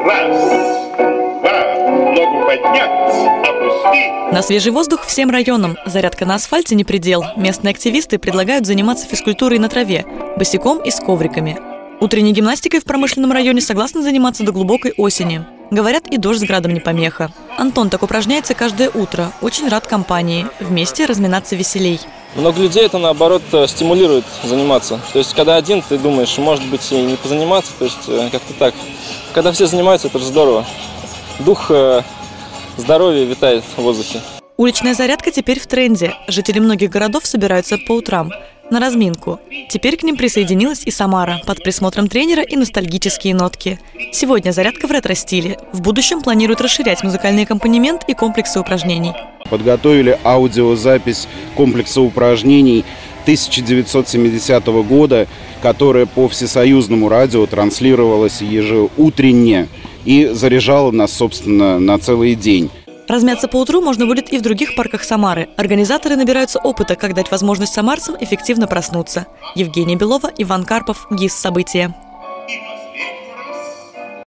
Раз, два, ногу поднять, опустить. На свежий воздух всем районам. Зарядка на асфальте не предел. Местные активисты предлагают заниматься физкультурой на траве, босиком и с ковриками. Утренней гимнастикой в промышленном районе согласны заниматься до глубокой осени. Говорят, и дождь с градом не помеха. Антон так упражняется каждое утро. Очень рад компании. Вместе разминаться веселей. Много людей это, наоборот, стимулирует заниматься. То есть, когда один, ты думаешь, может быть, и не позаниматься. То есть, как-то так. Когда все занимаются, это же здорово. Дух здоровья витает в воздухе. Уличная зарядка теперь в тренде. Жители многих городов собираются по утрам на разминку. Теперь к ним присоединилась и Самара под присмотром тренера и ностальгические нотки. Сегодня зарядка в ретро-стиле. В будущем планируют расширять музыкальный аккомпанемент и комплексы упражнений. Подготовили аудиозапись комплекса упражнений 1970 года, которая по всесоюзному радио транслировалась ежеутренне и заряжала нас, собственно, на целый день. Размяться по утру можно будет и в других парках Самары. Организаторы набираются опыта, как дать возможность самарцам эффективно проснуться. Евгения Белова, Иван Карпов, ГИС «События».